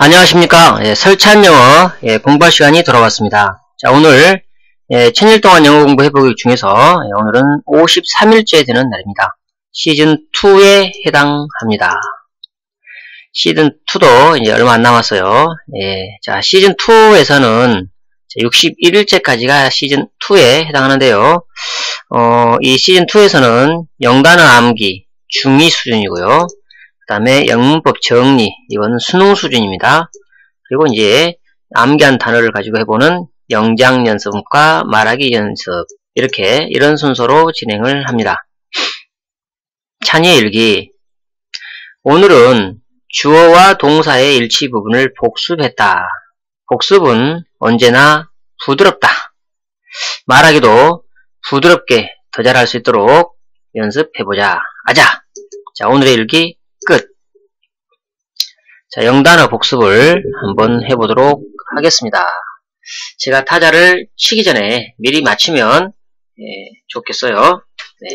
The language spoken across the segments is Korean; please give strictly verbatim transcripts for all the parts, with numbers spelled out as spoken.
안녕하십니까. 예, 설찬 영어 예, 공부할 시간이 돌아왔습니다. 자, 오늘 예, 천일 동안 영어 공부 해보기 중에서 예, 오늘은 오십삼 일째 되는 날입니다. 시즌 이에 해당합니다. 시즌 이도 이제 얼마 안 남았어요. 예, 자, 시즌 이에서는 육십일 일째까지가 시즌 이에 해당하는데요. 어, 이 시즌 이에서는 영단어 암기 중이 수준이고요. 그 다음에 영문법 정리, 이건 수능 수준입니다. 그리고 이제 암기한 단어를 가지고 해보는 영장 연습과 말하기 연습, 이렇게 이런 순서로 진행을 합니다. 찬이의 일기. 오늘은 주어와 동사의 일치 부분을 복습했다. 복습은 언제나 부드럽다. 말하기도 부드럽게 더 잘할 수 있도록 연습해보자. 아자! 자, 오늘의 일기 끝. 자, 영단어 복습을 한번 해보도록 하겠습니다. 제가 타자를 치기 전에 미리 맞추면 예, 좋겠어요. 네.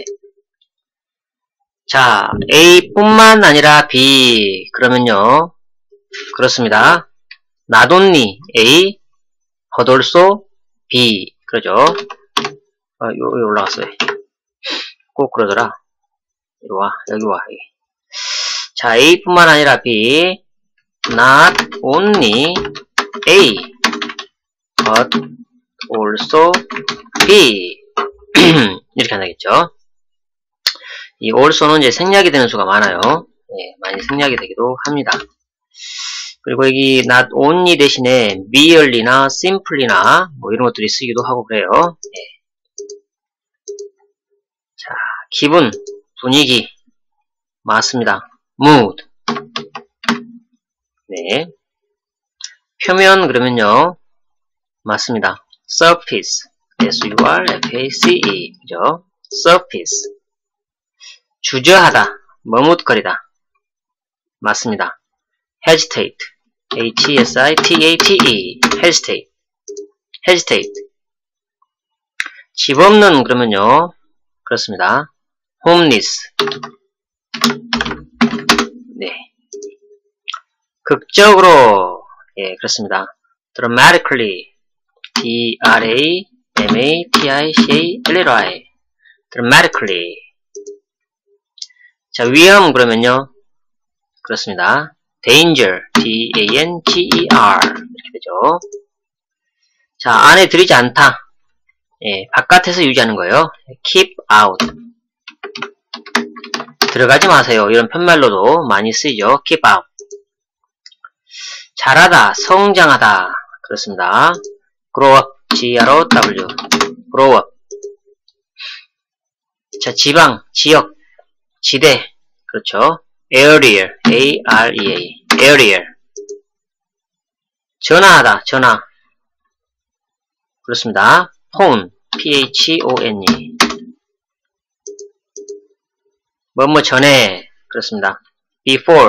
자, A뿐만 아니라 B. 그러면요, 그렇습니다. Not only A, but also B. 그러죠. 아, 여기 올라갔어요. 꼭 그러더라. 이리 와, 여기 와. 여기. 자, A뿐만 아니라 B. Not only A, but also B. 이렇게 한다겠죠. 이 also는 이제 생략이 되는 수가 많아요. 예, 많이 생략이 되기도 합니다. 그리고 여기 not only 대신에 merely나 simply나 뭐 이런 것들이 쓰기도 하고 그래요. 예. 자, 기분, 분위기 맞습니다. mood. 네. 표면 그러면요, 맞습니다. surface. S-U-R-F-A-C-E. 그죠? surface. 주저하다, 머뭇거리다. 맞습니다. hesitate. H-E-S-I-T-A-T-E. hesitate. hesitate. 집 없는 그러면요, 그렇습니다. homeless. 네. 극적으로, 예, 그렇습니다. dramatically. D-R-A-M-A-T-I-C-A-L-L-Y. dramatically. 자, 위험 그러면요, 그렇습니다. danger. D-A-N-G-E-R. 이렇게 되죠. 자, 안에 들이지 않다. 예, 바깥에서 유지하는 거예요. keep out. 들어가지 마세요. 이런 편말로도 많이 쓰이죠. keep out. 자라다, 성장하다. 그렇습니다. grow up. G-R-O-W. grow up. 자, 지방, 지역, 지대. 그렇죠. area. A-R-E-A. area. 전화하다, 전화. 그렇습니다. phone. P-H-O-N-E. 뭐뭐 전에. 그렇습니다. before.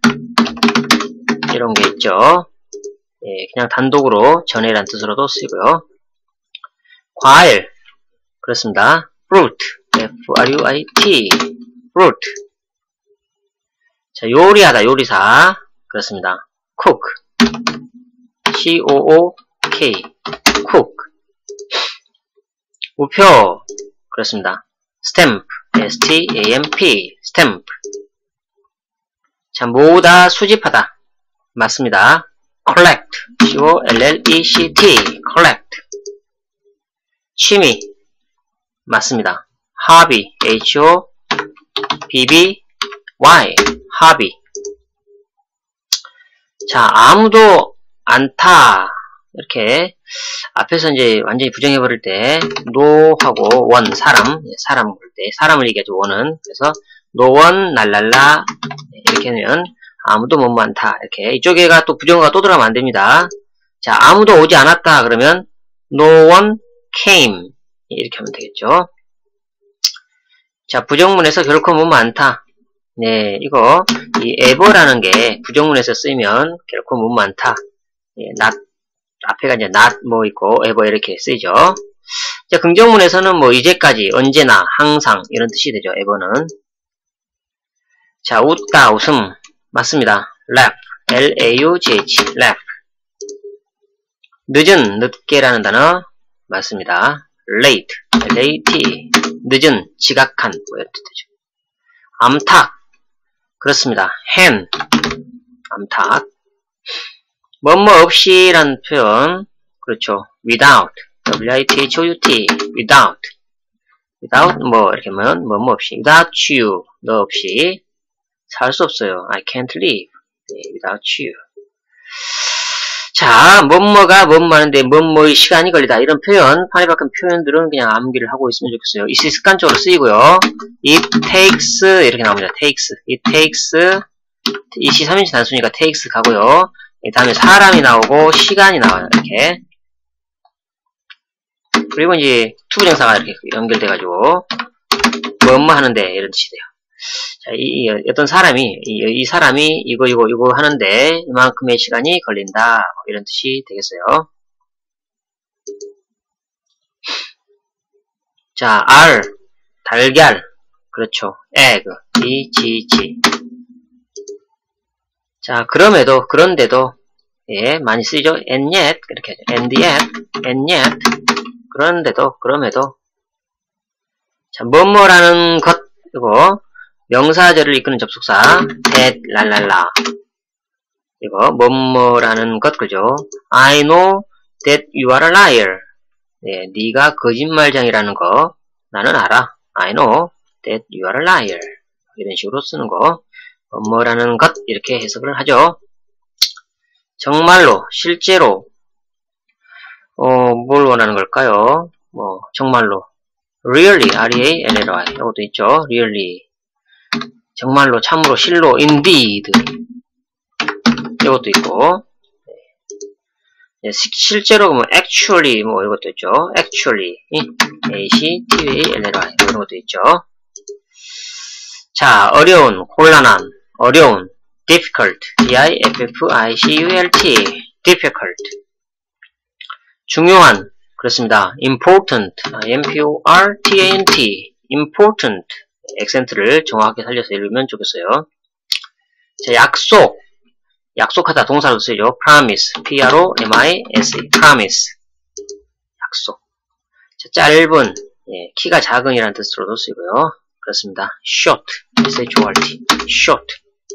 이런 게 있죠. 예, 그냥 단독으로 전에란 뜻으로도 쓰이고요. 과일. 그렇습니다. fruit. F-R-U-I-T. fruit. 자, 요리하다, 요리사. 그렇습니다. cook. C-O-O-K. cook. 우표. 그렇습니다. stamp. S-T-A-M-P. stamp. 자, 모으다, 수집하다. 맞습니다. collect. C-O-L-L-E-C-T. collect. 취미. 맞습니다. hobby. H-O-B-B-Y. hobby. 자, 아무도 않다. 이렇게 앞에서 이제 완전히 부정해버릴 때 no 하고 one, 사람, 사람 볼 때 사람을 얘기하죠. one은. 그래서 no one, 랄랄라 이렇게 하면 아무도 못 많다. 이렇게 이쪽에가 또 부정어가 또 들어가면 안 됩니다. 자, 아무도 오지 않았다. 그러면 no one came. 이렇게 하면 되겠죠. 자, 부정문에서 결코 못 많다. 네, 이거 이 ever라는 게 부정문에서 쓰이면 결코 못 많다. 예, not 앞에가 이제 not 뭐 있고 ever 이렇게 쓰이죠. 자, 긍정문에서는 뭐 이제까지, 언제나, 항상 이런 뜻이 되죠. ever는. 자, 웃다, 웃음. 맞습니다. laugh. L A U G H, left. 늦은, 늦게라는 단어 맞습니다. late, L A T, 늦은, 지각한, 뭐 이런 뜻이죠. 암탉, 그렇습니다. hen, 암탉. 뭐뭐 없이라는 표현, 그렇죠. without, W I T H O U T, without. without 뭐 이렇게 하면 뭐뭐 없이, without you, 너 없이 살 수 없어요. I can't live without you. 자, 뭐뭐가 뭐뭐 하는데 뭐뭐의 시간이 걸리다. 이런 표현, 판에 박힌 표현들은 그냥 암기를 하고 있으면 좋겠어요. 이 습관적으로 쓰이고요. It takes 이렇게 나옵니다. takes. It takes 이시 삼인칭 단수니까 takes 가고요. 이 다음에 사람이 나오고 시간이 나와요. 이렇게. 그리고 이제 투부정사가 이렇게 연결돼가지고 뭐뭐 하는데 이런 뜻이 돼요. 자, 이, 이 어떤 사람이 이, 이 사람이 이거 이거 이거 하는데 이만큼의 시간이 걸린다 이런 뜻이 되겠어요. 자, R 달걀 그렇죠. egg G G G. 자, 그럼에도 그런데도 예 많이 쓰이죠. and yet 이렇게 하죠. and yet and yet 그런데도 그럼에도 자, 뭐뭐라는 것 이거 명사절을 이끄는 접속사 that 랄랄라 이거 뭐뭐라는 것 그죠? I know that you are a liar. 네, 네가 거짓말장이라는 거 나는 알아. I know that you are a liar. 이런 식으로 쓰는 거 뭐뭐라는 것 이렇게 해석을 하죠. 정말로 실제로 어, 뭘 원하는 걸까요? 뭐 정말로 really R E A L L Y 이것도 있죠. really 정말로 참으로 실로 indeed 이것도 있고 네, 실제로 뭐 actually 뭐 이것도 있죠. actually A C T U A L L Y 이런 것도 있죠. 자, 어려운, 곤란한, 어려운 difficult D I F F I C U L T difficult 중요한 그렇습니다. important M P O R T A N T important 액센트를 정확하게 살려서 읽으면 좋겠어요. 자, 약속 약속하다 동사로 쓰이죠. promise P R O M I S E promise 약속. 자, 짧은 예, 키가 작은 이라는 뜻으로도 쓰이고요. 그렇습니다. short S H O R T short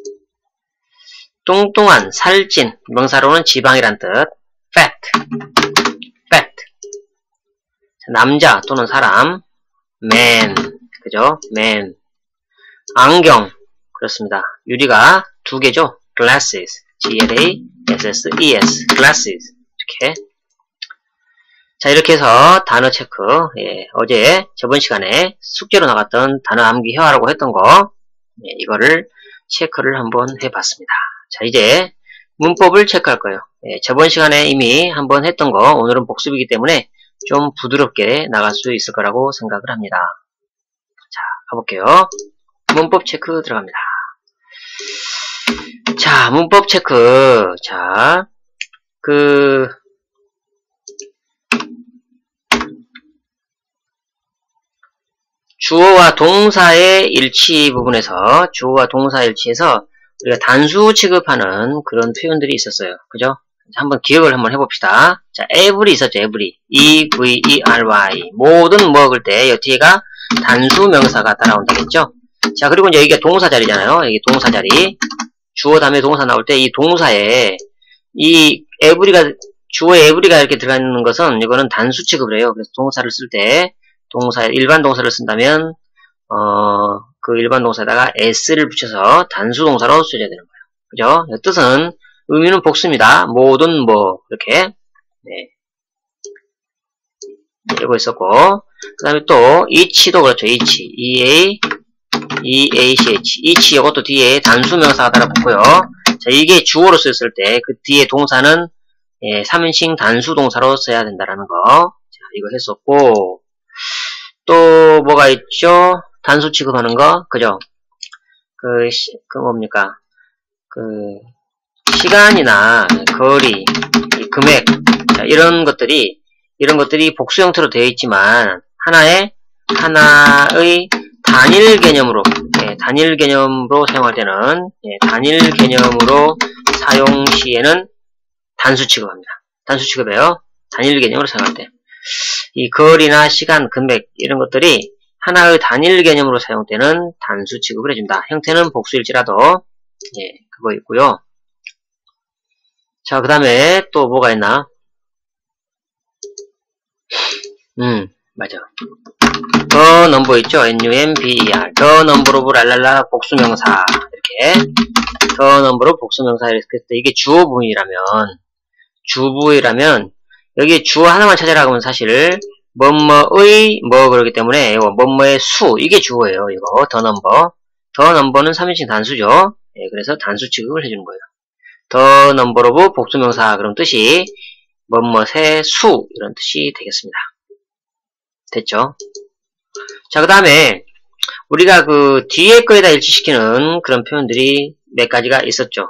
뚱뚱한 살찐 명사로는 지방이란 뜻 fat fat 자, 남자 또는 사람 man 그죠? man 안경 그렇습니다. 유리가 두 개죠. glasses G L A S S E S glasses 이렇게 자 이렇게 해서 단어 체크 예, 어제 저번 시간에 숙제로 나갔던 단어 암기 회화라고 했던 거 예, 이거를 체크를 한번 해봤습니다. 자 이제 문법을 체크할 거예요. 예, 저번 시간에 이미 한번 했던 거 오늘은 복습이기 때문에 좀 부드럽게 나갈 수 있을 거라고 생각을 합니다. 자 가볼게요. 문법 체크 들어갑니다. 자 문법 체크 자 그 주어와 동사의 일치 부분에서 주어와 동사 일치에서 우리가 단수 취급하는 그런 표현들이 있었어요. 그죠? 한번 기억을 한번 해봅시다. 자, every 있었죠. every. E V E R Y. 모든 먹을 때 이 뒤에가 단수 명사가 따라온다겠죠? 자, 그리고 이제 여기가 동사 자리잖아요. 여기 동사 자리. 주어 다음에 동사 나올 때 이 동사에 이 every가 주어에 every가 이렇게 들어가 있는 것은 이거는 단수 취급을 해요. 그래서 동사를 쓸 때 동사 일반 동사를 쓴다면 어, 그 일반 동사에다가 s를 붙여서 단수 동사로 써야 되는 거예요. 그죠? 뜻은 의미는 복수입니다. 모든 뭐 이렇게 네. 이러고 있었고 그 다음에 또 each도 그렇죠. each E A E A C H each 이것도 뒤에 단수 명사가 달아붙고요. 자 이게 주어로 쓰였을 때 그 뒤에 동사는 예, 삼인칭 단수 동사로 써야 된다라는 거. 자 이거 했었고 또 뭐가 있죠? 단수 취급하는 거, 그죠? 그, 시, 그 뭡니까? 그, 시간이나 거리, 금액, 자, 이런 것들이, 이런 것들이 복수 형태로 되어 있지만, 하나의, 하나의 단일 개념으로, 예, 단일 개념으로 사용할 때는, 예, 단일 개념으로 사용 시에는 단수 취급합니다. 단수 취급해요. 단일 개념으로 사용할 때. 이 거리나 시간, 금액 이런 것들이 하나의 단일 개념으로 사용 때는 단수 취급을 해준다. 형태는 복수일지라도 예, 그거 있고요. 자, 그 다음에 또 뭐가 있나? 음, 맞아. the number 있죠? number, the number of 랄랄라 복수명사 이렇게 the number of 복수명사 이렇게 했을 때 이게 주어 부분이라면 주부이라면 여기 주어 하나만 찾아라 그러면 사실 뭐뭐의 뭐 그러기 때문에 이거 뭐뭐의 수 이게 주어예요. 이거 the number the number는 삼 인칭 단수죠. 예, 그래서 단수 취급을 해주는 거예요. the number of 복수명사 그럼 뜻이 뭐뭐의 수 이런 뜻이 되겠습니다. 됐죠? 자, 그 다음에 우리가 그 뒤에 거에다 일치시키는 그런 표현들이 몇 가지가 있었죠.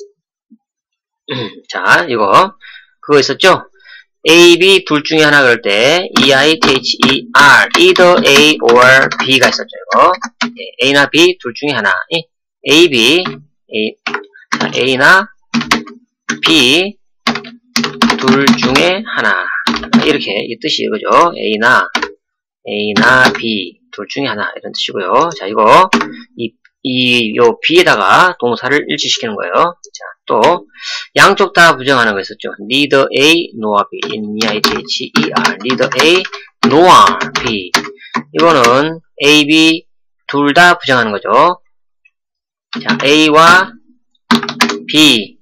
자, 이거 그거 있었죠? A, B 둘 중에 하나 그럴 때 E, I, T, H, E, R either A or B가 있었죠. 이거 A나 B 둘 중에 하나 A, B A, 자, A나 B 둘 중에 하나 이렇게 이 뜻이 이거죠. A나 A나 B 둘 중에 하나 이런 뜻이고요. 자, 이거 이, 이, 요 B에다가 동사를 일치시키는 거예요. 자, 또 양쪽 다 부정하는 거 있었죠. neither A nor B in E I T H E R neither A nor B 이거는 A, B 둘 다 부정하는 거죠. 자, A와 B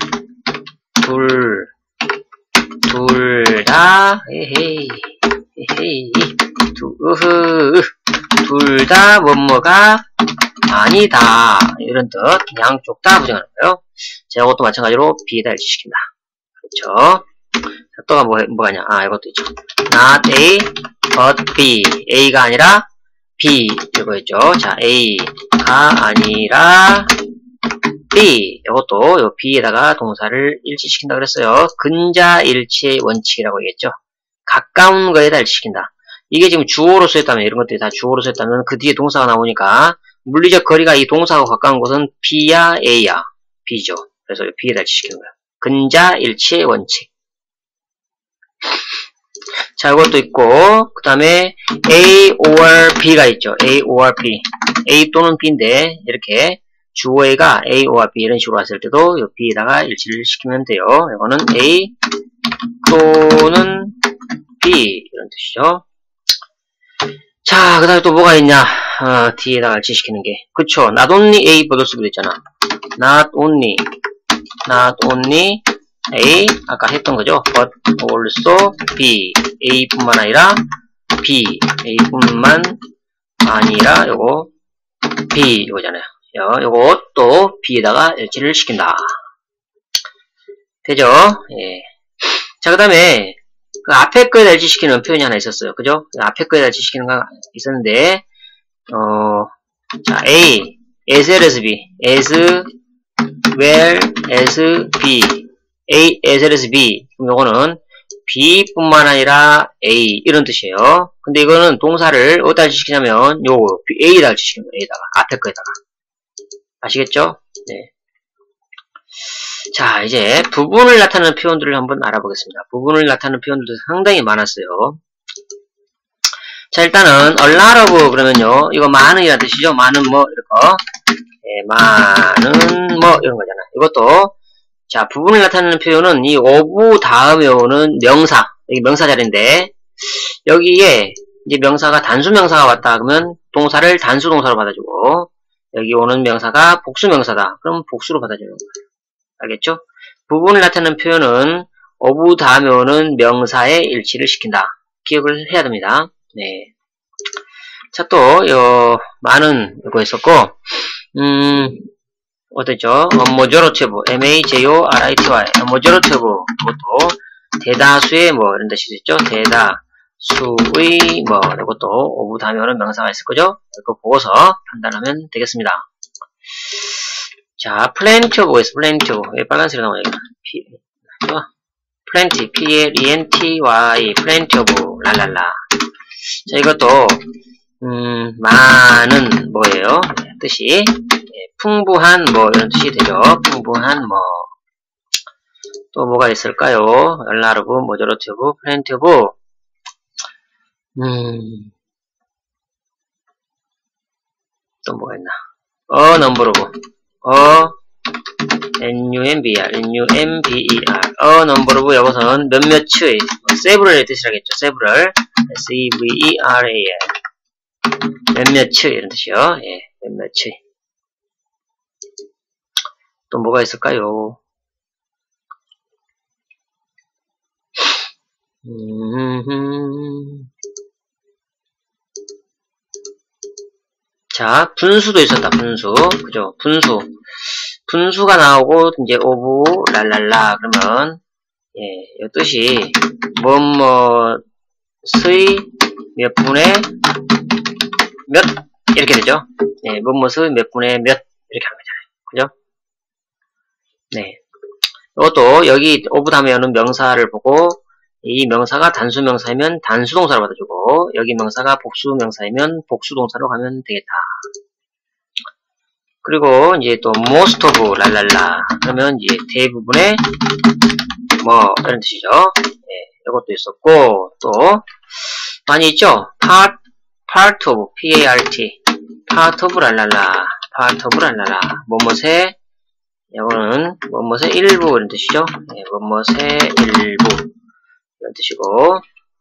둘 둘 다 에헤이 에헤이 둘 다 뭐뭐가 아니다 이런 뜻 양쪽 다 부정하는 거예요. 자, 이것도 마찬가지로 B에다 일치시킨다. 그렇죠. 자, 또가 뭐, 뭐가 있냐. 아, 이것도 있죠. not A but B A가 아니라 B 이거 있죠. 자, A가 아니라 B 이것도 요 B에다가 동사를 일치시킨다 그랬어요. 근자 일치의 원칙이라고 얘기했죠. 가까운 거에다 일치시킨다. 이게 지금 주어로 쓰였다면 이런 것들이 다 주어로 쓰였다면 그 뒤에 동사가 나오니까 물리적 거리가 이 동사하고 가까운 곳은 B야 A야 B죠. 그래서 B에다 일치시키는 거야. 근자 일치의 원칙. 자, 이것도 있고 그 다음에 A or B가 있죠. A or B A 또는 B인데 이렇게 주어 A가 A or B 이런 식으로 왔을 때도 이 B에다가 일치를 시키면 돼요. 이거는 A 또는 B 이런 뜻이죠. 자, 그 다음에 또 뭐가 있냐. 어, D에다가 일치시키는 게 그쵸. not only A but 쓰기도 있잖아. not only not only A 아까 했던 거죠. but also B A 뿐만 아니라 B A 뿐만 아니라 요거 B 이거잖아요. 요, 요거 또 B에다가 일치를 시킨다. 되죠? 예. 자, 그 다음에 그 앞에 거에다 일치시키는 표현이 하나 있었어요. 그죠? 그 앞에 거에다 일치시키는 거 있었는데 어, 자, A as well as B as well as B A as well as B 그럼 요거는 B 뿐만 아니라 A 이런 뜻이에요. 근데 이거는 동사를 어디다 일치시키냐면 요거 A에다 일치시키는 거예요. A에다가 앞에 거에다가 아시겠죠? 네. 자, 이제 부분을 나타내는 표현들을 한번 알아보겠습니다. 부분을 나타내는 표현들도 상당히 많았어요. 자, 일단은 a lot of 그러면요. 이거 많은이라는 뜻이죠. 많은 뭐 이렇게 예, 많은 뭐 이런 거잖아. 이것도 자, 부분을 나타내는 표현은 이 of 다음에 오는 명사. 여기 명사 자리인데 여기에 이제 명사가 단수 명사가 왔다 그러면 동사를 단수 동사로 받아주고 여기 오는 명사가 복수 명사다. 그럼 복수로 받아주는 거예요. 알겠죠? 부분을 나타내는 표현은 of 다음에 오는 명사의 일치를 시킨다. 기억을 해야 됩니다. 네. 자, 또, 요, 많은, 이거 있었고, 음, 어땠죠? majority of, M-A-J-O-R-I-T-Y, majority of, 그것도, 대다수의 뭐, 이런 뜻이 있죠? 대다수의 뭐, 이것도, of 다음에 오는 명사가 있을 거죠? 이거 보고서 판단하면 되겠습니다. 자, plenty of가 있어, plenty of. 왜 빨간색이 나오냐, 이거. P, 좋아. plenty, P-L-E-N-T-Y, plenty of, 랄랄라. 자, 이것도, 음, 많은, 뭐예요? 뜻이, 예, 풍부한, 뭐, 이런 뜻이 되죠. 풍부한, 뭐, 또 뭐가 있을까요? 얼라 오브, 모저러티 오브, 플랜티 오브. 음. 또 뭐가 있나? 어, 넘버 오브. 어, number, number. 어, 넘버 오브 이것은 몇몇의, several의 뜻이라겠죠. several. S-E-V-E-R-A-L. 몇몇의 이런 뜻이요. 예, 몇몇의. 또 뭐가 있을까요? 음... 자, 분수도 있었다. 분수. 그죠? 분수. 분수가 나오고 이제 오브 랄랄라 그러면 예, 이 뜻이 뭐뭐의 몇 분의 몇 이렇게 되죠. 예, 뭐뭐의 몇 분의 몇 이렇게 하는 거잖아요. 그죠? 네. 이것도 여기 오브 다음에 오는 명사를 보고 이 명사가 단수 명사이면 단수 동사를 받아주고 여기 명사가 복수 명사이면 복수 동사로 가면 되겠다. 그리고 이제 또 most of 랄랄라 그러면 이제 대부분의 뭐 이런 뜻이죠. 예, 이것도 있었고 또 많이 있죠. part part of p-a-r-t part of 랄랄라 part of 랄랄라 뭐뭇의 이거는 뭐뭇의 일부 이런 뜻이죠. 예, 뭐뭇의 일부 이런 뜻이고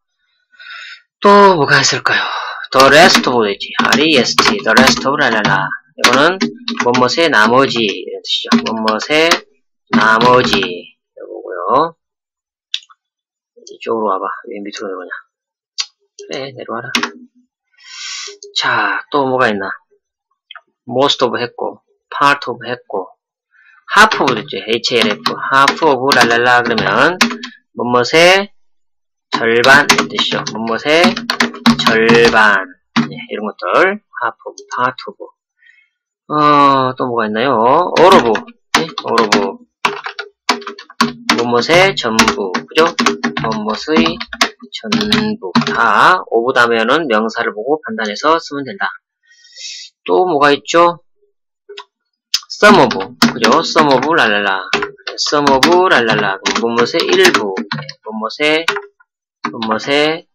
또 뭐가 있을까요? the rest of 되지. R-E-S-T the rest of 랄랄라 이거는 뭐뭇의 나머지 이런 뜻이죠. 뭐뭇의 나머지 이거고요. 이쪽으로 와봐. 왜 밑으로 내려오냐. 그래 내려와라. 자, 또 뭐가 있나. most of 했고 part of 했고 half of 됐죠. H-A-L-F half of 랄랄라 그러면 뭐뭇의 절반 이런 뜻이죠. 뭐뭇의 절반 네, 이런 것들 half of, part of 어, 또 뭐가 있나요? all of 네? all of 뭐뭇의 전부 그죠? 뭐뭇의 전부 다 of 다음에는 명사를 보고 판단해서 쓰면 된다. 또 뭐가 있죠? some of 그죠? some of 랄랄라 some of 랄랄라 뭐뭇의 일부 네, 뭐뭇의 뭐뭇의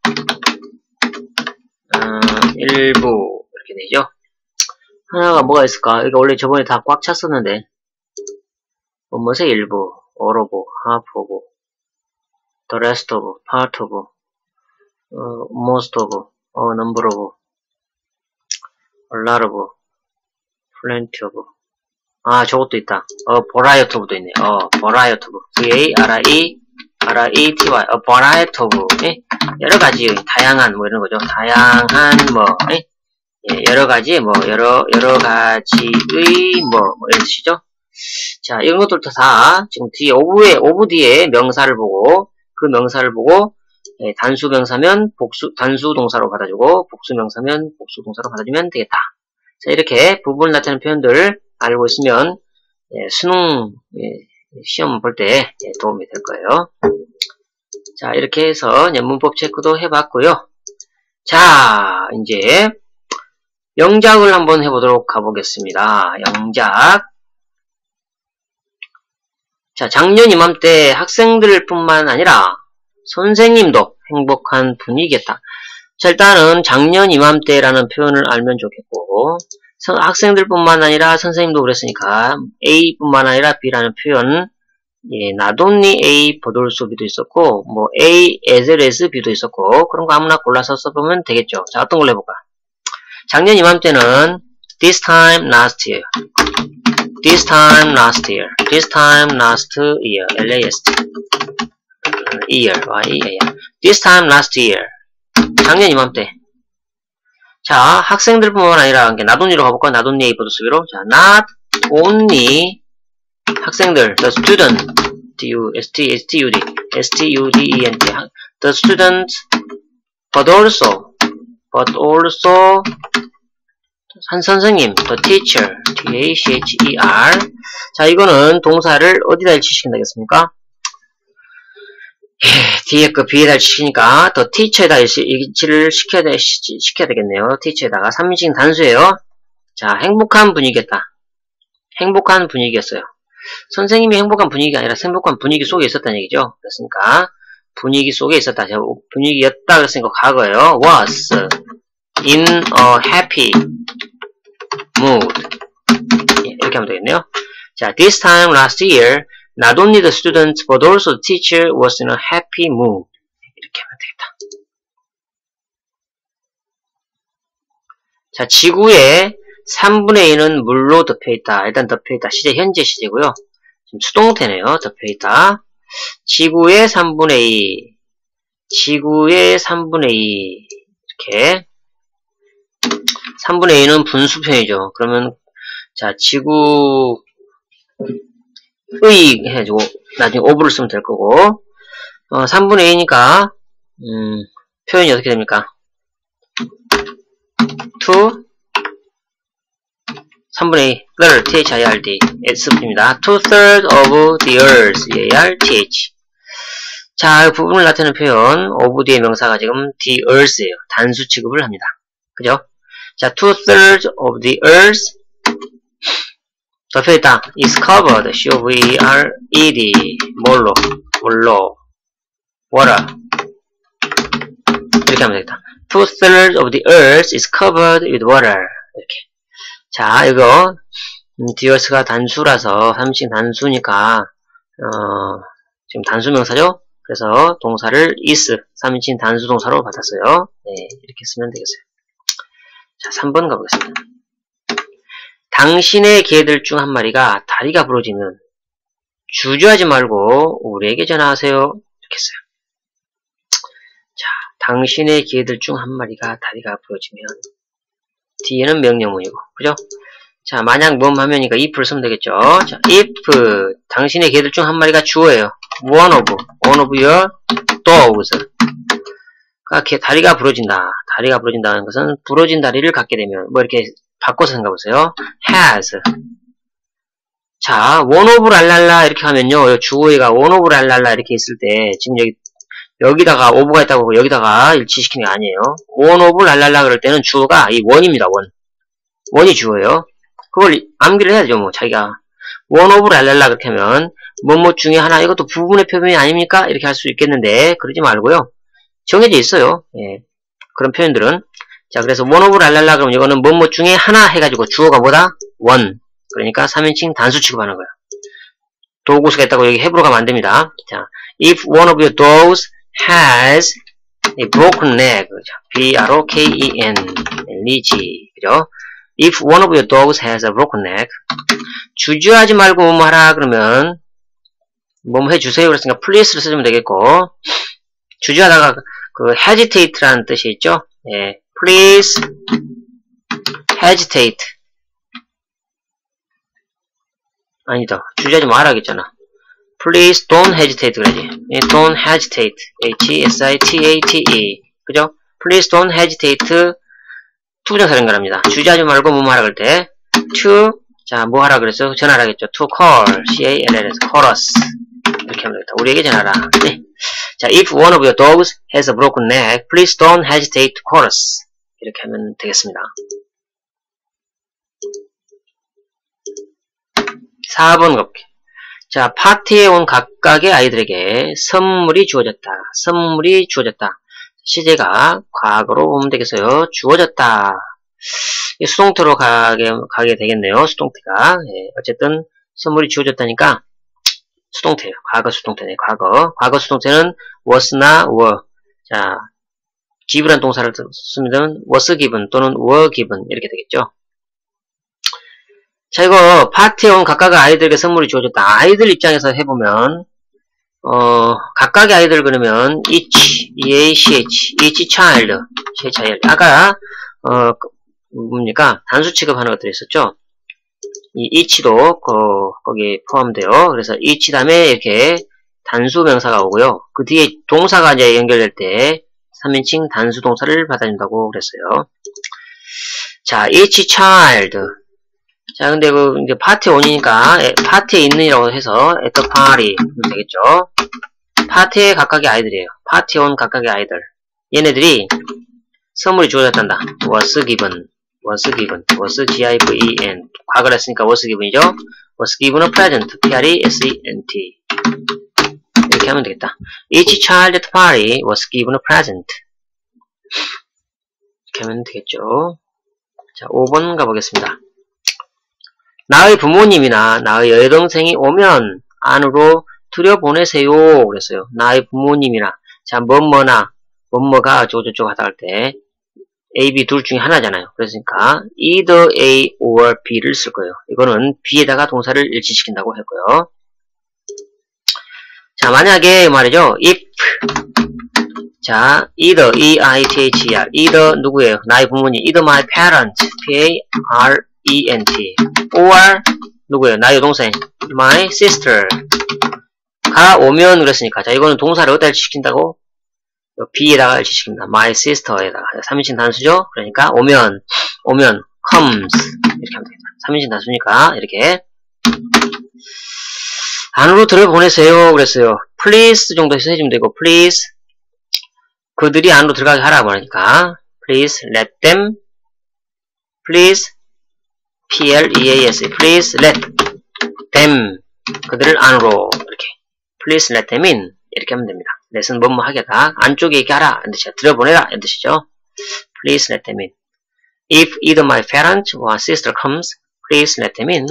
어, 일부 이렇게 되죠. 하나가 뭐가 있을까? 이거 원래 저번에 다 꽉 찼었는데 뭐뭇의 일부 all of, half of, the rest of, part of, uh, most of, a number of, a lot of, plenty of. 아, 저것도 있다. 어, variety of도 있네. 어, variety of. V-A-R-I-E, R-I-E-T-Y. 어, variety of. 예? 여러 가지, 다양한, 뭐 이런 거죠. 다양한, 뭐, 예? 예, 여러 가지, 뭐, 여러, 여러 가지의, 뭐, 뭐 이런 뜻이죠. 자, 이런 것들도 다 지금 뒤에 오브에 오브 뒤에 명사를 보고 그 명사를 보고 예, 단수 명사면 복수 단수 동사로 받아주고 복수 명사면 복수 동사로 받아주면 되겠다. 자, 이렇게 부분을 나타내는 표현들 알고 있으면 예, 수능 예, 시험 볼 때 예, 도움이 될 거예요. 자, 이렇게 해서 이제 문법 체크도 해봤고요. 자, 이제 영작을 한번 해보도록 가보겠습니다. 영작. 자, 작년 이맘때 학생들 뿐만 아니라 선생님도 행복한 분위기였다. 자, 일단은 작년 이맘때라는 표현을 알면 좋겠고 학생들 뿐만 아니라 선생님도 그랬으니까 A 뿐만 아니라 B라는 표현 예, not only A but also B도 있었고 뭐 A as well as B도 있었고 그런 거 아무나 골라서 써보면 되겠죠. 자, 어떤 걸로 해볼까? 작년 이맘때는 this time last year This time last year. This time last year. L-A-S-T. year. Y-E-A-R. This time last year. 작년 이맘때. 자, 학생들 뿐만 아니라, not only로 가볼까? not only A 보드 쓰기로. 자, not only 학생들. The student. D-U-S-T-S-T-U-D. S-T-U-D-E-N-T. The student. But also. But also. 한 선생님, the teacher, T-A-C-H-E-R. 자, 이거는 동사를 어디다 일치시킨다겠습니까? 예, 뒤에 그 B에다 일치시키니까 the teacher에다 일치를 시켜야, 되, 시켜야 되겠네요. teacher에다가 삼인칭 단수예요. 자, 행복한 분위기였다. 행복한 분위기였어요. 선생님이 행복한 분위기가 아니라 행복한 분위기 속에 있었다는 얘기죠. 그렇으니까 분위기 속에 있었다. 제가 분위기였다 그랬으니까 과거예요. was in a happy mood. 이렇게 하면 되겠네요. 자, this time last year, not only the students but also the teacher was in a happy mood. 이렇게 하면 되겠다. 자, 지구의 삼분의 이는 물로 덮여있다. 일단 덮여있다. 시제 현재 시제고요. 지금 수동태네요. 덮여있다. 지구의 삼분의 이. 지구의 삼분의 이. 이렇게. 삼분의 이는 분수표현이죠. 그러면, 자, 지구의 해가지고, 나중에 오브를 쓰면 될 거고, 어, 삼분의 이니까, 음, 표현이 어떻게 됩니까? two, 삼분의 이, third, third, s입니다. two-thirds of the earth, erth. 자, 이 부분을 나타내는 표현, of 뒤의 명사가 지금 the earth예요. 단수 취급을 합니다. 그죠? 자, two-thirds of the earth, 덮여있다. is covered, c-o-v-e-r-e-d, 뭘로? 물로, water. 이렇게 하면 되겠다. two-thirds of the earth is covered with water. 이렇게. 자, 이거, 음, the earth가 단수라서, 삼인칭 단수니까, 어, 지금 단수명사죠? 그래서 동사를 is, 삼인칭 단수 동사로 받았어요. 네, 이렇게 쓰면 되겠어요. 자, 삼 번 가보겠습니다. 당신의 개들 중 한 마리가 다리가 부러지면 주저하지 말고 우리에게 전화하세요. 이렇게 써요. 자, 당신의 개들 중 한 마리가 다리가 부러지면 뒤에는 명령문이고, 그죠? 자, 만약 뭐뭐 하면이니까 if를 쓰면 되겠죠. 자, if 당신의 개들 중 한 마리가 주어예요. one of, one of your dogs. 아, 개, 다리가 부러진다. 다리가 부러진다는 것은 부러진 다리를 갖게 되면 뭐 이렇게 바꿔서 생각해보세요. has. 자, one of 랄랄라 이렇게 하면요. 주어가 one of 랄랄라 이렇게 있을 때 지금 여기 여기다가 of가 있다고 여기다가 일치시키는 게 아니에요. one of 랄랄라 그럴 때는 주어가 이 one입니다. one. one이 주어예요. 그걸 암기를 해야죠. 뭐 자기가 one of 랄랄라 그렇게 하면 뭐뭐 중에 하나 이것도 부분의 표현이 아닙니까? 이렇게 할 수 있겠는데 그러지 말고요. 정해져 있어요. 예. 그런 표현들은. 자, 그래서 one of 랄랄라 그러면 이거는 뭐뭐 중에 하나 해가지고 주어가 뭐다? one. 그러니까 삼인칭 단수 취급하는 거예요. 도구수가 있다고 여기 해부로 가면 안 됩니다. 자, if one of your dogs has a broken leg. B-R-O-K-E-N. 리지. 그죠? If one of your dogs has a broken leg. 주저하지 말고 뭐뭐 하라 그러면 뭐뭐 해주세요. 그랬으니까 please를 쓰면 되겠고, 주저하다가 그 hesitate라는 뜻이 있죠. 예, please hesitate. 아니다. 주저하지 말아야겠잖아. Please don't hesitate 그러지. 예, don't hesitate. H-E-S-I-T-A-T-E. 그죠? Please don't hesitate. 투부정사인 거랍니다. 주저하지 말고 뭐 하라 그럴 때 to, 자, 뭐 하라 그랬어? 전화하라겠죠. to call. C-A-L-L-S. call us. 이렇게 하면 되겠다. 우리에게 전화하라. 네. 자, if one of your dogs has a broken neck, please don't hesitate to call us. 이렇게 하면 되겠습니다. 사 번 가볼게요. 자, 파티에 온 각각의 아이들에게 선물이 주어졌다. 선물이 주어졌다. 시제가 과거로 보면 되겠어요. 주어졌다. 수동태로 가게, 가게 되겠네요. 수동태가. 예, 어쨌든 선물이 주어졌다니까 수동태예요. 과거 수동태네. 과거. 과거 수동태는 was나 were. 자, give란 동사를 쓰면 was given 또는 were given 이렇게 되겠죠. 자, 이거 파티에 온 각각의 아이들에게 선물이 주어졌다. 아이들 입장에서 해보면 어, 각각의 아이들 그러면 each, E-A-C-H, each child, child. 아까 어, 뭡니까? 단수 취급하는 것들이 있었죠. 이 each도 그, 거기 포함돼요. 그래서 each 다음에 이렇게 단수 명사가 오고요. 그 뒤에 동사가 이제 연결될 때 삼인칭 단수 동사를 받아준다고 그랬어요. 자, each child. 자, 근데 그 이제 파티 온이니까 파티에 있는이라고 해서 at the party 되겠죠. 파티에 각각의 아이들이에요. 파티에 온 각각의 아이들. 얘네들이 선물이 주어졌단다. was given. was given, was given, 과거를 했으니까 was given이죠. was given a present, present. 이렇게 하면 되겠다. Each child at the party was given a present. 이렇게 하면 되겠죠. 자, 오 번 가보겠습니다. 나의 부모님이나 나의 여동생이 오면 안으로 들여보내세요. 그랬어요. 나의 부모님이나, 자, 뭐뭐나, 뭐뭐가 어쩌고저쩌고 하다 할 때, A, B 둘 중에 하나잖아요. 그러니까, either A or B를 쓸 거예요. 이거는 B에다가 동사를 일치시킨다고 했고요. 자, 만약에 말이죠. if, 자, either, E-I-T-H-E-R, either 누구예요? 나의 부모님, either my parents, P-A-R-E-N-T, or 누구예요? 나의 여동생, my sister, 가 오면 그랬으니까, 자, 이거는 동사를 어디다 일치시킨다고? B에다가 일치시킵니다. my sister에다가. 삼 인칭 단수죠? 그러니까, 오면, 오면, comes. 이렇게 하면 되겠다. 삼 인칭 단수니까, 이렇게. 안으로 들어보내세요. 그랬어요. please 정도 해서 해주면 되고, please. 그들이 안으로 들어가게 하라고 하니까, please let them, please, P-L-E-A-S, please let them, 그들을 안으로, 이렇게, please let them in, 이렇게 하면 됩니다. let은 뭐뭐 하게다, 안쪽에 있게 하라, 이런 뜻이죠. 들어보내라, 이런 뜻이죠. please let them in. If either my parent or sister comes, please let them in.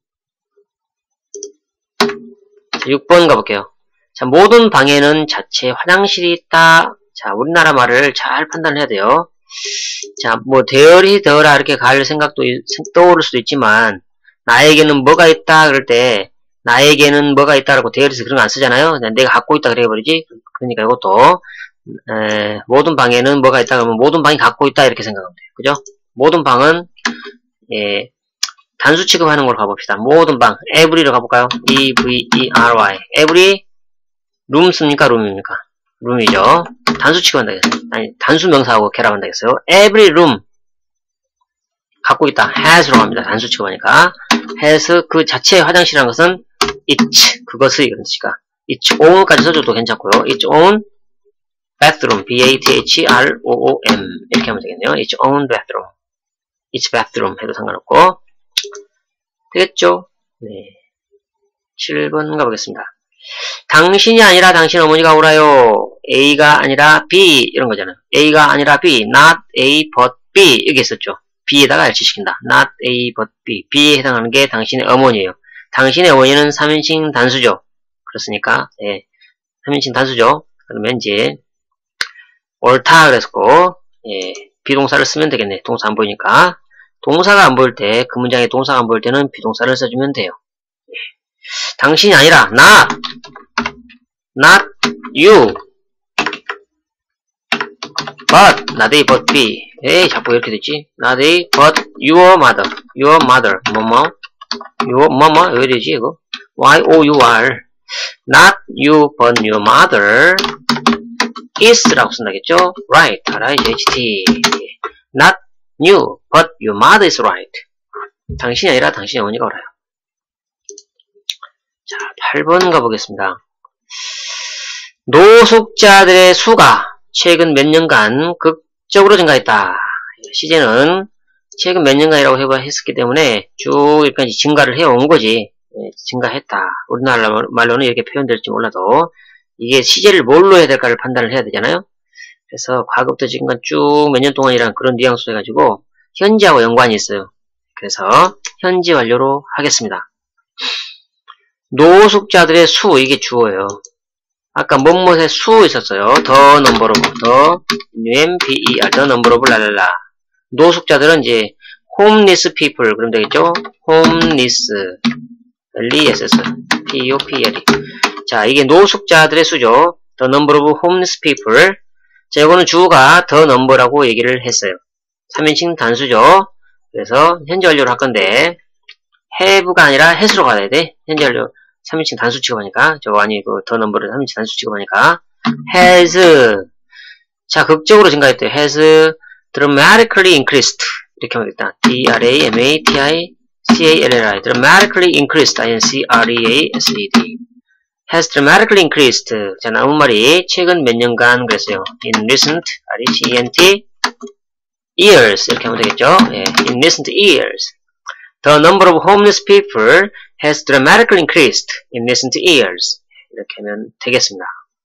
자, 육 번 가볼게요. 자, 모든 방에는 자체 화장실이 있다. 자, 우리나라 말을 잘 판단해야 돼요. 자, 뭐, 대열이 되어라, 이렇게 갈 생각도 떠오를 수도 있지만, 나에게는 뭐가 있다, 그럴 때, 나에게는 뭐가 있다라고 대열에서 그런 거 안 쓰잖아요. 그냥 내가 갖고 있다, 그래 버리지. 그러니까 이것도, 에, 모든 방에는 뭐가 있다, 그러면 모든 방이 갖고 있다, 이렇게 생각하면 돼요. 그죠? 모든 방은, 예, 단수 취급하는 걸로 가봅시다. 모든 방, every로 가볼까요? E-V-E-R-Y. every, room 씁니까? room입니까? room이죠. 단수 취급한다 했어요. 아니, 단수 명사하고 결합한다 했어요. every room. 갖고 있다. has로 갑니다. 단수 취급하니까. has 그 자체의 화장실이라는 것은 its, 그것의 이런 뜻이니까. its own까지 써줘도 괜찮고요. its own bathroom. B-A-T-H-R-O-O-M. 이렇게 하면 되겠네요. its own bathroom. its bathroom 해도 상관없고. 되겠죠? 네. 칠 번 가보겠습니다. 당신이 아니라 당신 어머니가 오라요. A가 아니라 B 이런 거잖아요. A가 아니라 B, not A but B 여기 있었죠. B에다가 일치시킨다. not A but B. B에 해당하는 게 당신의 어머니예요. 당신의 어머니는 삼 인칭 단수죠. 그렇으니까 예, 삼 인칭 단수죠. 그러면 이제 옳다 그랬고 예, 비동사를 쓰면 되겠네. 동사 안 보이니까. 동사가 안 보일 때, 그 문장에 동사가 안 보일 때는 비동사를 써주면 돼요. 예. 당신이 아니라 not not you but not A but B. 에이 자꾸 이렇게 됐지. not A but your mother your mother 뭐뭐 your 뭐뭐 왜 되지 이거 Y O U R not you but your mother is 라고 쓴다겠죠. right R-I-G-H-T not you but your mother is right. 당신이 아니라 당신의 어머니가 옳아요. 자, 팔 번 가보겠습니다. 노숙자들의 수가 최근 몇 년간 극적으로 증가했다. 시제는 최근 몇 년간이라고 해봐 했었기 때문에 쭉 이렇게 증가를 해온 거지. 네, 증가했다. 우리나라 말로는 이렇게 표현될지 몰라도 이게 시제를 뭘로 해야 될까를 판단을 해야 되잖아요. 그래서 과거부터 지금까지 쭉 몇 년 동안이라는 그런 뉘앙스로 해가지고 현재하고 연관이 있어요. 그래서 현재 완료로 하겠습니다. 노숙자들의 수, 이게 주어예요. 아까 뭐뭐의 수 있었어요. 더 넘버 오브, 더 엠-비-이-알, 더 넘버 오브 랄랄라. 노숙자들은 이제 homeless people 그러면 되겠죠. homeless, L-E-S-S, P-O-P-L-E. 자, 이게 노숙자들의 수죠. the number of homeless people. 자, 이거는 주어가 the number라고 얘기를 했어요. 삼 인칭 단수죠. 그래서 현재 완료로 할 건데 have가 아니라 has로 가야 돼. 현재 완료 삼 인칭 단수 취급하니까 저 아니 그 the number를 삼 인칭 단수 취급하니까 has. 자, 극적으로 증가했대요. has dramatically increased. 이렇게 하면 되겠다. D-R-A-M-A-T-I-C-A-L-L-I dramatically increased. I-N-C-R-E-A-S-E-D has dramatically increased. 자, 나온 말이 최근 몇 년간 그랬어요. in recent, R-E-C-E-N-T years 이렇게 하면 되겠죠. 예, in recent years, the number of homeless people has dramatically increased in recent years. 이렇게 하면 되겠습니다.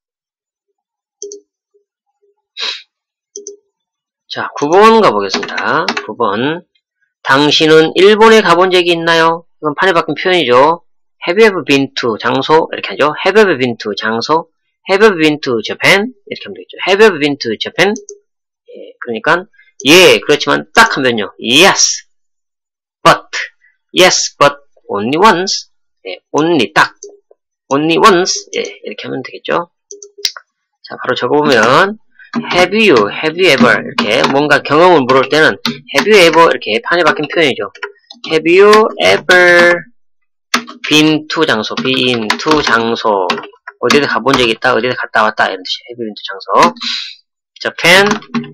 자, 구 번 가보겠습니다. 구 번. 당신은 일본에 가본 적이 있나요? 이건 판에 박힌 표현이죠. Have you ever been to 장소? 이렇게 하죠. Have you ever been to 장소? Have you ever been to Japan? 이렇게 하면 되겠죠. Have you ever been to Japan? 예, 그러니까 예, 그렇지만 딱 하면요. Yes, but. Yes, but only once. 예, only 딱. Only once. 예, 이렇게 하면 되겠죠. 자, 바로 적어보면 Have you, have you ever 이렇게 뭔가 경험을 물을 때는 Have you ever 이렇게 판에 박힌 표현이죠. Have you ever been to 장소, been to 장소, 어디에 가본 적이 있다, 어디에 갔다 왔다 이런 뜻이 have you been to 장소. Japan.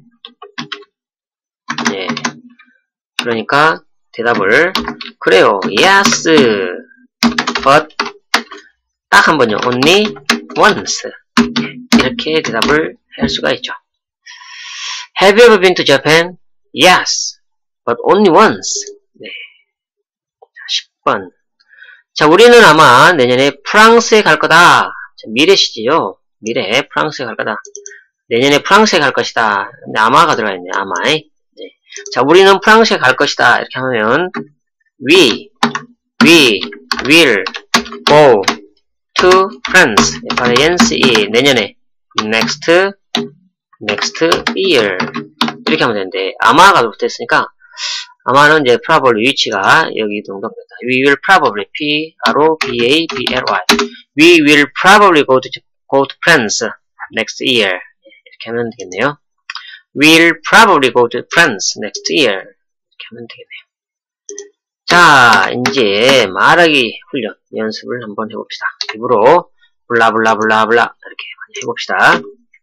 예, 그러니까 대답을 그래요. Yes, but 딱 한 번요. Only once. 이렇게 대답을 할 수가 있죠. Have you ever been to Japan? Yes, but only once. 네. 자, 십 번. 자, 우리는 아마 내년에 프랑스에 갈 거다. 자, 미래 시제요. 미래 프랑스에 갈 거다. 내년에 프랑스에 갈 것이다. 근데 아마가 들어가 있네. 아마. 네. 자, 우리는 프랑스에 갈 것이다. 이렇게 하면 we, we will go to France. France 내년에 next, next year 이렇게 하면 되는데 아마가 붙어있으니까 아마는 이제 probably 위치가 여기 정도 됩니다. We will probably P R O B A B L Y We will probably go to go to France next year 이렇게 하면 되겠네요. We'll probably go to France next year 이렇게 하면 되겠네요. 자, 이제 말하기 훈련 연습을 한번 해봅시다. 입으로 블라블라블라블라 이렇게 해봅시다.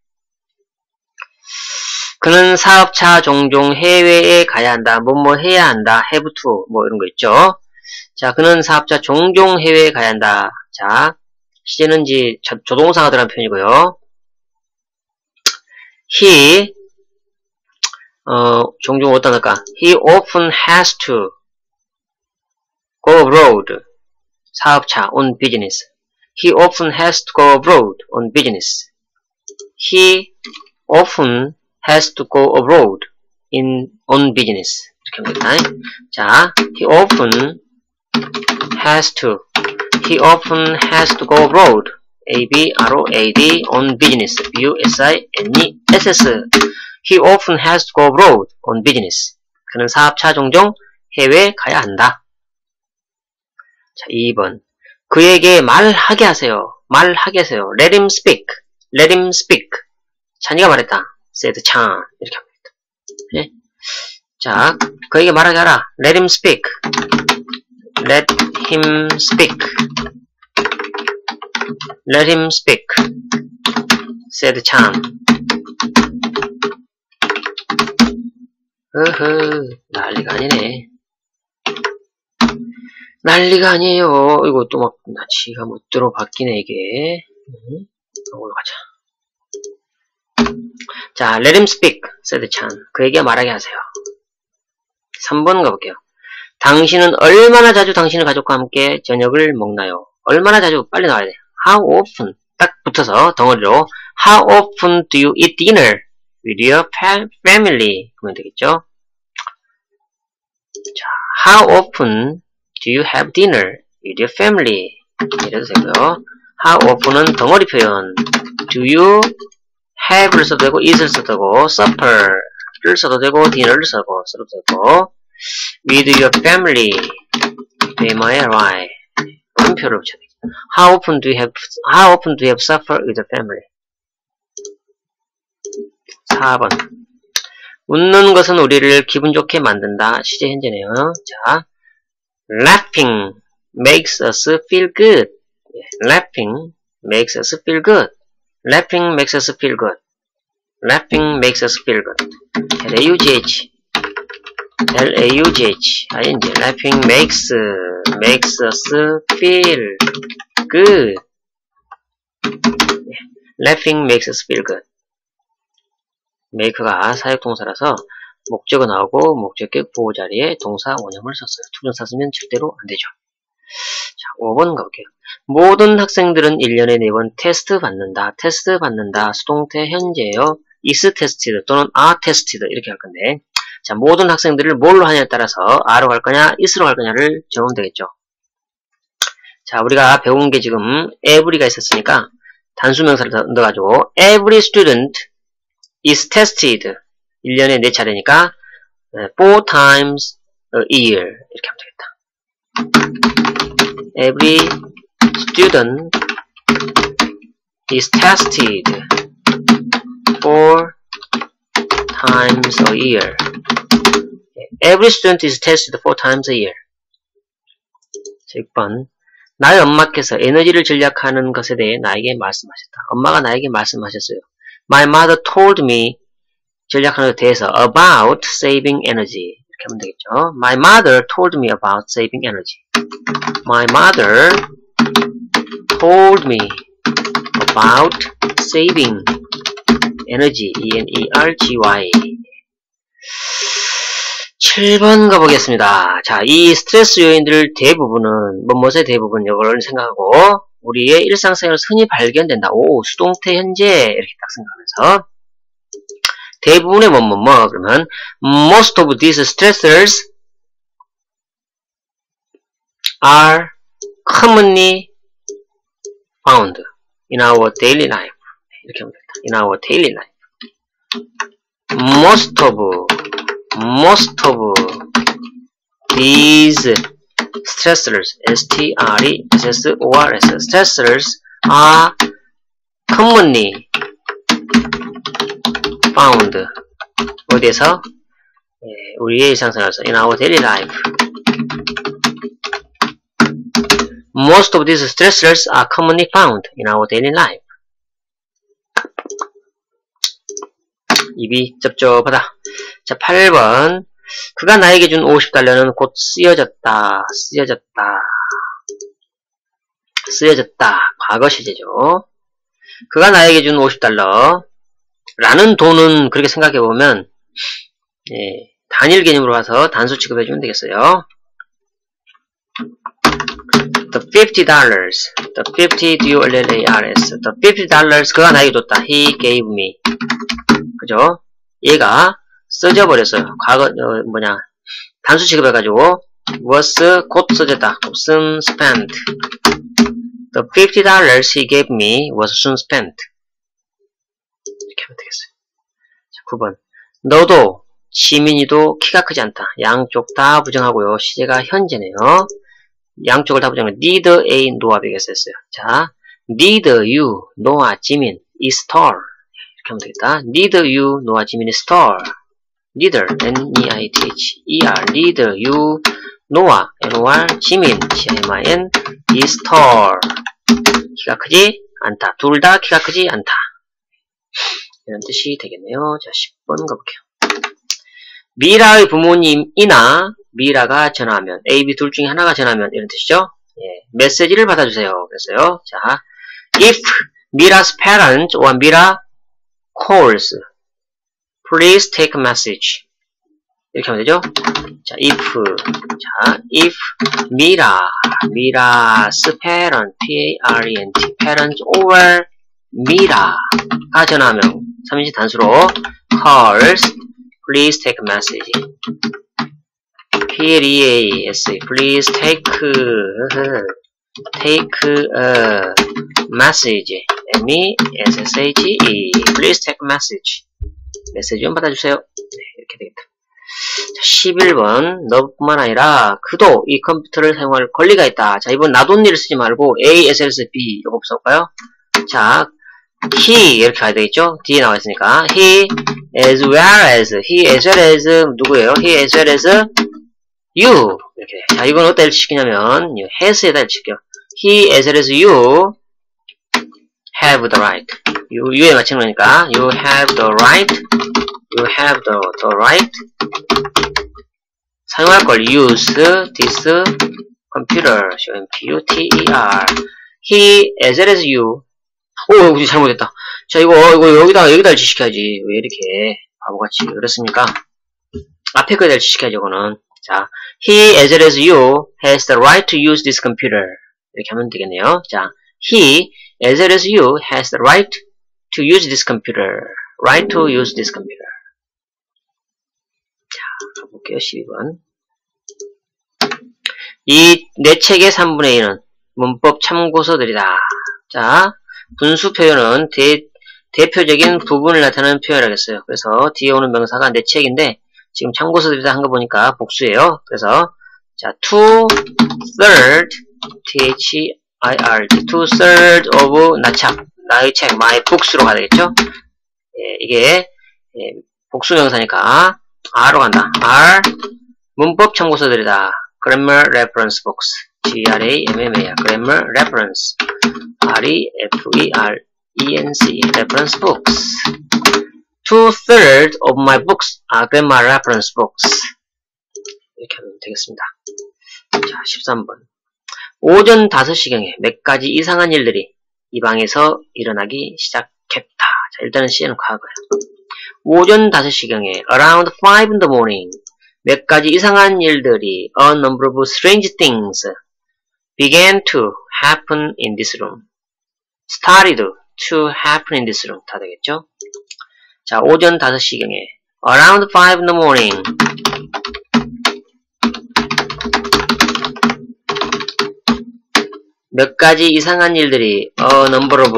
그는 사업차 종종 해외에 가야 한다. 뭐뭐 해야 한다. have to 뭐 이런 거 있죠. 자, 그는 사업차 종종 해외에 가야 한다. 자, 시제는 이제 조동사가 들어간 표현이고요. he 어, 종종 어디다 넣을까? He often has to go abroad. 사업차 on business. He often has to go abroad on business. He often has to go abroad in on business. 이렇게 합니다. 자, he often has to. He often has to go abroad. A B R O A D on business. B U S I N E S S. He often has to go abroad on business. 그는 사업차 종종 해외에 가야 한다. 자, 이 번. 그에게 말하게 하세요. 말하게 하세요. Let him speak. Let him speak. 찬이가 말했다. said 찬. 이렇게 합니다. 네? 자, 그에게 말하게 하라. Let him speak. Let him speak. Let him speak. said 찬. 으흐, 난리가 아니네. 난리가 아니에요. 이거 또 막, 지가 못 들어 바뀌네, 이게. 응? 올라가자. 자, let him speak, said 찬. 그에게 말하게 하세요. 삼 번 가볼게요. 당신은 얼마나 자주 당신의 가족과 함께 저녁을 먹나요? 얼마나 자주? 빨리 나와야 돼. How often? 딱 붙어서 덩어리로 How often do you eat dinner with your family? 그러면 되겠죠? 자, How often do you have dinner with your family? 이래도 되고요. How often은 덩어리 표현. Do you have를 써도 되고, eat을 써도 되고, supper를 써도 되고, dinner를 써도 되고, with your family, M I L Y. 음표를 붙여야 되죠. How often do you have, how often do you have supper with your family? 사 번. 웃는 것은 우리를 기분 좋게 만든다. 시제 현재네요. 자, laughing makes us feel good. laughing makes us feel good. laughing makes us feel good. laughing makes us feel good. L A U G H L A U G H I N G laughing makes makes us feel good. laughing makes us feel good. make가 사역동사라서 목적어 나오고 목적격 보호 자리에 동사 원형을 썼어요. 투정사 쓰면 절대로 안 되죠. 자, 오 번 가볼게요. 모든 학생들은 일 년에 네 번 테스트 받는다. 테스트 받는다. 수동태 현재예요. is tested 또는 are tested 이렇게 할 건데, 자, 모든 학생들을 뭘로 하냐에 따라서 a로 갈 거냐, is로 갈 거냐를 정하면 되겠죠. 자, 우리가 배운 게 지금 every가 있었으니까 단수명사를 넣어가지고 every student is tested 일 년에 네 차례니까 four times a year 이렇게 하면 되겠다. Every student is tested four times a year. Every student is tested four times a year. 자, 육 번. 나의 엄마께서 에너지를 절약하는 것에 대해 나에게 말씀하셨다. 엄마가 나에게 말씀하셨어요. My mother told me 절약하는 것에 대해서 about saving energy 이렇게 하면 되겠죠. My mother told me about saving energy. My mother told me about saving energy. E N E R G Y. 칠 번 가보겠습니다. 자, 이 스트레스 요인들 대부분은, 뭐뭇의 대부분 이걸 생각하고, 우리의 일상생활에서 흔히 발견된다. 오, 수동태 현재, 이렇게 딱 생각하면서, 대부분의 뭐, 뭐, 뭐, 그러면, most of these stressors are commonly found in our daily life. 이렇게 하면 됩니다. In our daily life. Most of Most of these stressors, S T R E S S O R S, stressors are commonly found. 어디에서? 예, 우리의 일상생활에서 in our daily life. Most of these stressors are commonly found in our daily life. 입이 쩝쩝하다. 자, 팔 번. 그가 나에게 준 오십 달러는 곧 쓰여졌다. 쓰여졌다. 쓰여졌다. 과거 시제죠. 그가 나에게 준 오십 달러. 라는 돈은 그렇게 생각해보면, 예, 단일 개념으로 가서 단수 취급해주면 되겠어요. The fifty dollars. The fifty D O L L A R S. The fifty dollars. 그가 나에게 줬다. He gave me. 그죠? 얘가 써져 버렸어요. 과거, 어, 뭐냐. 단수 취급해가지고, was 곧 써졌다. soon spent. The fifty dollars he gave me was soon spent. 이렇게 하면 되겠어요. 자, 구 번. 너도, 시민이도 키가 크지 않다. 양쪽 다 부정하고요. 시제가 현재네요. 양쪽을 다 부정하면 need a 노아 되겠어요. 자, need you, 노아, 지민, is tall. 이렇게 하면 되겠다. need you, 노아, 지민, is tall. neither, N E I T H E R, neither you, 노아, N O R, 지민, C I M I N, is tall. 키가 크지 않다. 둘 다 키가 크지 않다. 이런 뜻이 되겠네요. 자, 십 번 가볼게요. 미라의 부모님이나 미라가 전화하면, A, B 둘 중에 하나가 전화하면 이런 뜻이죠. 예, 메시지를 받아주세요. 그랬어요. 자, if Mira's parents or Mira calls, please take a message. 이렇게 하면 되죠. 자, if, 자, if Mira, Mira's parent, P A R E N T, parents or Mira가 전화하면 삼인칭 단수로 calls, please take a message. P L E A S, please take, take a message. M E S S H E, please take a message. 메시지 좀 받아주세요. 네, 이렇게 되겠다. 자, 십일 번. 너뿐만 아니라 그도 이 컴퓨터를 사용할 권리가 있다. 자, 이번 나돈니를 쓰지 말고 A, S, S, B 이거 써볼까요? 자, he 이렇게 가야 되겠죠? 뒤에 나와 있으니까 he as well as, he as well as 누구예요? he as well as you 이렇게. 자, 이건 어디다 일치시키냐면 has에다 일치시켜요. he as well as you have the right. you, you에 맞춘 거니까 you have the right, you have the, the right 사용할 걸 use this computer, C O M P U T E R. he as well as you. 오, 이거 잘못했다. 자, 이거 이거 여기다 여기다 일치시켜야지. 왜 이렇게 바보같이 그렇습니까? 앞에 거에 대해 지식해야죠, 이거는. 자, he as well as you has the right to use this computer. 이렇게 하면 되겠네요. 자, he as well as you has the right to use this computer. right to use this computer. 자, 가볼게요. 십이 번. 이 내 책의 삼분의 일은 문법 참고서들이다. 자, 분수 표현은 대, 대표적인 부분을 나타내는 표현이라겠어요. 그래서 뒤에 오는 명사가 내 책인데 지금 참고서들이다 한 거 보니까 복수예요. 그래서 자, two third t-h I-r-d two third of 나 책, 나의 책, my books로 가야 되겠죠? 예, 이게 예, 복수 명사니까 R로 간다. R 문법 참고서들이다. Grammar Reference Books G-R-A-M-M-A Grammar Reference R-E-F-E-R-E-N-C Reference Books Two-thirds of my books are Grammar Reference Books. 이렇게 하면 되겠습니다. 자, 십삼 번. 오전 다섯 시경에 몇 가지 이상한 일들이 이 방에서 일어나기 시작했다. 자, 일단은 C는 과거야. 오전 다섯 시경에 around five in the morning 몇 가지 이상한 일들이 a number of strange things began to happen in this room. started to happen in this room. 다 되겠죠? 자, 오전 다섯 시경에 around five in the morning 몇 가지 이상한 일들이 a number of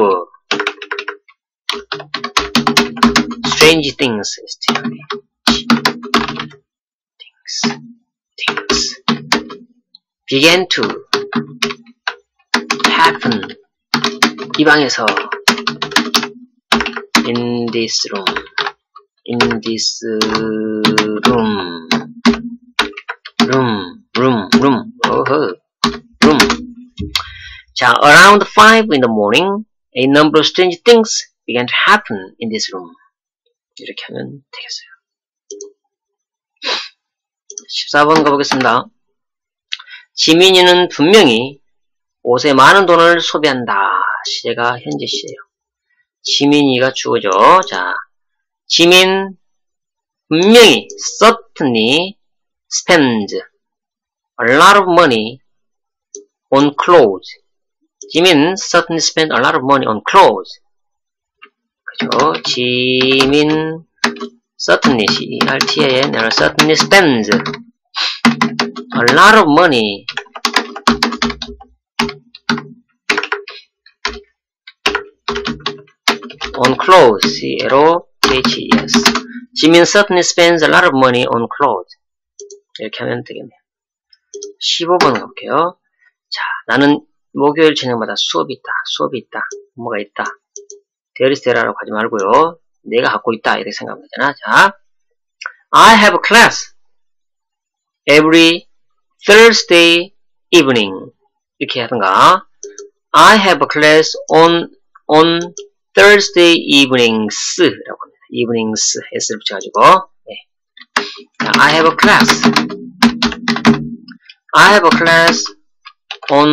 strange things things things began to happen 이 방에서 in this room in this room room room room 어허 room 자, around five in the morning a number of strange things began to happen in this room. 이렇게 하면 되겠어요. 십사 번 가보겠습니다. 지민이는 분명히 옷에 많은 돈을 소비한다. 시제가 현재 시제예요. 지민이가 주어죠. 자, 지민 분명히 certainly spends a lot of money on clothes. 지민 certainly spends a lot of money on clothes. 그죠? 지민 certainly C-E-R-T-A-N certainly spends a lot of money on clothes. C-L-O-T-H-E-S 지민 certainly spends a lot of money on clothes. 이렇게 하면 되겠네요. 십오 번 가볼게요. 자, 나는 목요일 저녁마다 수업이 있다. 수업이 있다. 뭐가 있다. 데리스테라라고 하지 말고요. 내가 갖고 있다. 이렇게 생각하면 되잖아. 자, I have a class every Thursday evening. 이렇게 하든가. I have a class on on Thursday evenings. 라고 합니다. evenings. S를 붙여가지고. 네. 자, I have a class. I have a class on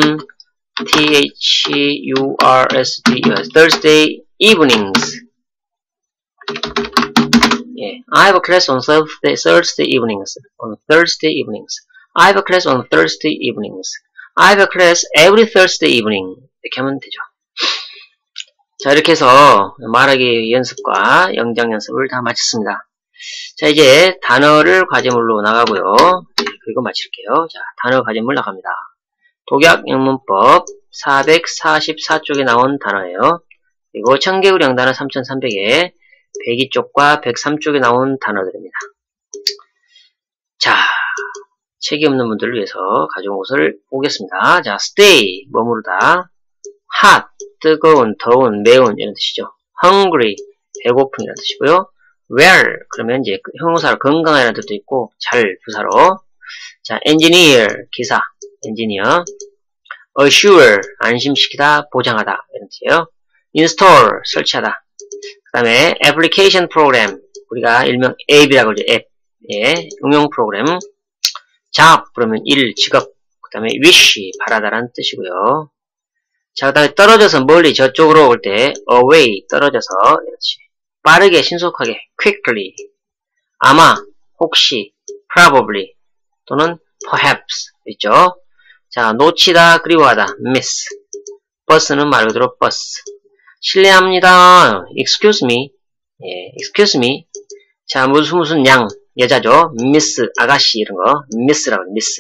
T-H-U-R-S-D-E-S Thursday evenings. 예, I have a class on Thursday, Thursday evenings. On Thursday evenings. I have a class on Thursday evenings. I have a class every Thursday evening. 이렇게 하면 되죠. 자, 이렇게 해서 말하기 연습과 영장 연습을 다 마쳤습니다. 자, 이제 단어를 과제물로 나가고요. 그리고 마칠게요. 자, 단어 과제물 나갑니다. 독약 영문법 사백사십사 쪽에 나온 단어예요. 그리고 청개구리 영단어 삼천삼백에 백이 쪽과 백삼 쪽에 나온 단어들입니다. 자, 책이 없는 분들을 위해서 가져온 것을 보겠습니다. 자, stay, 머무르다. hot, 뜨거운, 더운, 매운 이런 뜻이죠. hungry, 배고픔이라는 뜻이고요. well, 그러면 이제 형용사로 건강하다는 뜻도 있고 잘, 부사로. 자, engineer, 기사, engineer. assure, 안심시키다, 보장하다 이런 뜻이에요. install, 설치하다. 그 다음에 application program, 우리가 일명 앱이라고 하죠. 앱, 예, 응용 프로그램. job, 그러면 일, 직업. 그 다음에 wish, 바라다라는 뜻이고요. 자, 그 다음에 떨어져서 멀리 저쪽으로 올 때 away, 떨어져서 이렇지. 빠르게, 신속하게, quickly. 아마, 혹시, probably 또는 perhaps 있죠. 자, 놓치다, 그리워하다, miss. 버스는 말 그대로 버스. 실례합니다. excuse me. 예, excuse me. 자, 무슨 무슨 양, 여자죠. miss, 아가씨 이런 거, miss라고 해요, miss.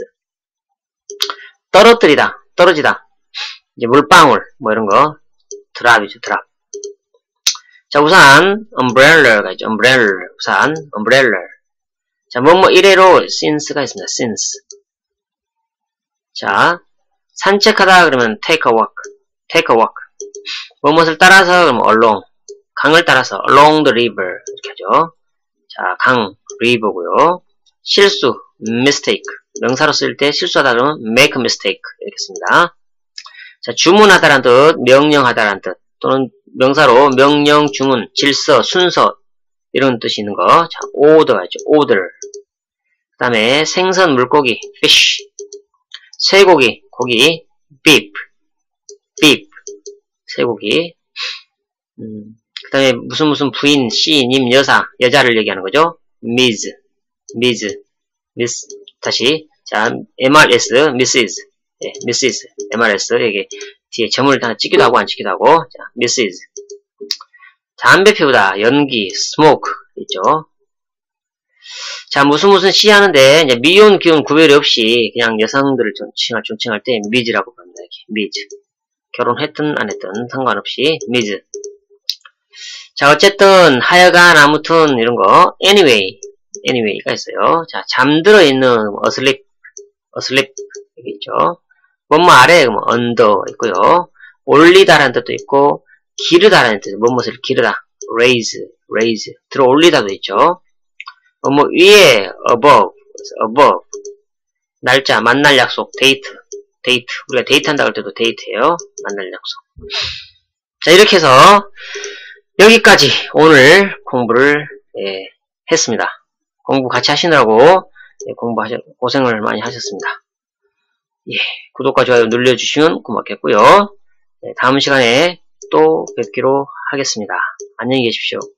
떨어뜨리다, 떨어지다. 이제 물방울, 뭐 이런 거, 드랍이죠, 드랍. 자, 우산, umbrella가 있죠, umbrella, 우산, umbrella. 자, 뭐뭐 이래로 since가 있습니다, since. 자, 산책하다 그러면 take a walk, take a walk. 뭐뭇을 따라서 그러면 along, 강을 따라서 along the river 이렇게 하죠. 자, 강, river고요. 실수, mistake. 명사로 쓸 때 실수하다 그러면 make a mistake 이렇게 씁니다. 자, 주문하다란 뜻, 명령하다란 뜻, 또는 명사로 명령, 주문, 질서, 순서 이런 뜻이 있는 거. 자, order가 있죠. order. 그 다음에 생선, 물고기, fish. 쇠고기, 고기, beef. beef. 쇠고기. 음, 그 다음에 무슨 무슨 부인, 시, 님, 여사, 여자를 얘기하는 거죠. miss. miss. miss. 다시. 자, 엠알에스, missus. 예, missus. 엠알에스. 여기 뒤에 점을 다 찍기도 하고 안 찍기도 하고. 자, missus. 담배 피우다, 연기, smoke. 있죠. 자, 무슨 무슨 시 하는데, 이제 미혼, 기혼 구별이 없이 그냥 여성들을 존칭할, 존칭할 때 mis라고 부릅니다. 이렇게. mis. 결혼했든 안 했든 상관없이 mis. 자, 어쨌든, 하여간, 아무튼, 이런 거, anyway. anyway가 있어요. 자, 잠들어 있는, asleep. asleep. 여기 있죠. 뭐뭐 아래, 뭐, under 있고요. 올리다라는 뜻도 있고, 기르다라는 뜻, 뭐뭐를 기르다. raise, raise. 들어 올리다도 있죠. 뭐뭐 위에, above, above. 날짜, 만날 약속, date, date. 우리가 데이트 한다고 할 때도 date예요. 만날 약속. 자, 이렇게 해서, 여기까지 오늘 공부를, 예, 했습니다. 공부 같이 하시느라고, 예, 공부하셔, 고생을 많이 하셨습니다. 예, 구독과 좋아요 눌러주시면 고맙겠고요. 예, 다음 시간에 또 뵙기로 하겠습니다. 안녕히 계십시오.